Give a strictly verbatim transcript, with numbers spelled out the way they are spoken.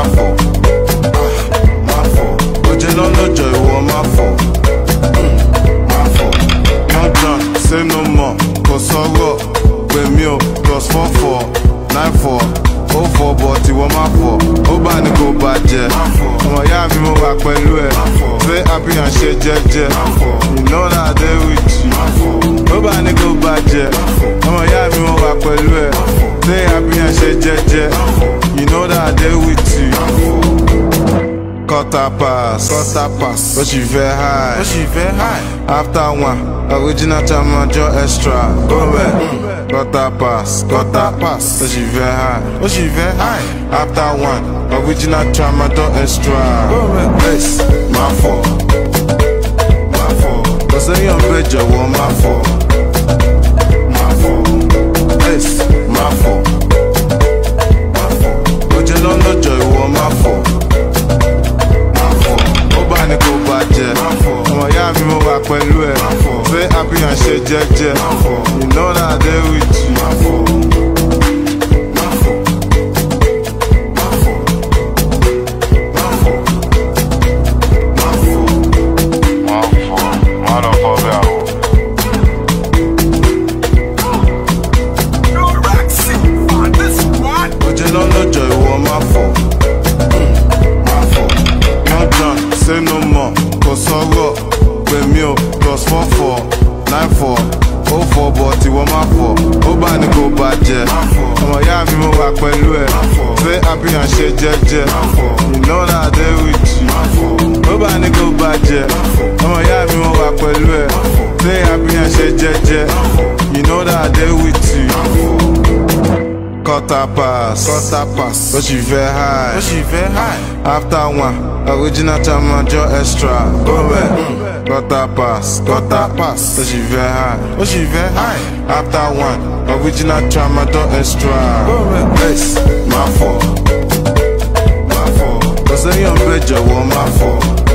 máa fọ̀, máa fọ̀. Oje lọ́lọ́jọ́ ìwọ máa fọ̀, máa fọ̀. No done, say no more, kò sọ̀rọ̀, pè mí o, plus four four, nine four, oh four but ìwọ máa fọ̀, ó bá ní kò bàjẹ́. Ọmọ ìyá mi mo wà pẹ̀lú ẹ̀, fẹ́ happy and ṣe jẹ́jẹ́, you know that I dey with you. Ó bá ní kò bàjẹ́, ọmọ ìyá mi mo wà pẹ̀lú ẹ̀, fẹ́ happy and ṣe jẹ́jẹ́, you know that I dey with you. Quarter pass, quarter pass. But she very high, but she very high. After one, original Tamajo extra. Go back. Quarter pass, quarter pass. But she very high, but she very high. After one, original Tamajo extra. Go back. Yes, my fault, my fault. Cause I am better, one my fault, my fault. Yes, my fault, my fault. But you don't know joy, one my fault. Ní kò bàjẹ́, ọmọ ìyá mi mo wà pẹ̀lú ẹ̀, fẹ́ happy and ṣe jẹ́jẹ́, you know that I dey with you. Oje lọ́lọ́jọ́ ìwọ máa fọ̀, say no more, kò sọ̀rọ̀, pè mí o, plus four four, nine four, oh four but ìwọ máa fọ̀, ó bá ní kò bàjẹ́. Ọmọ ìyá mi mo wà pẹ̀lú ẹ̀, fẹ́ happy and ṣe jẹ́jẹ́, you know that I dey with you. Ó bá ní kò bàjẹ́, ọmọ ìyá mi mo wà pẹ̀lú ẹ̀, fẹ́ happy and ṣe jẹ́jẹ́, you know that I dey with you. Quarter pass, quarter pass. But she very high, but she very high. After one, original Tamajo extra. Go back. Quarter pass, quarter pass. But she very high, but she very high. After one, original Tamajo extra. Go back. Yes, my fault, my fault. Cause I am better, one my fault.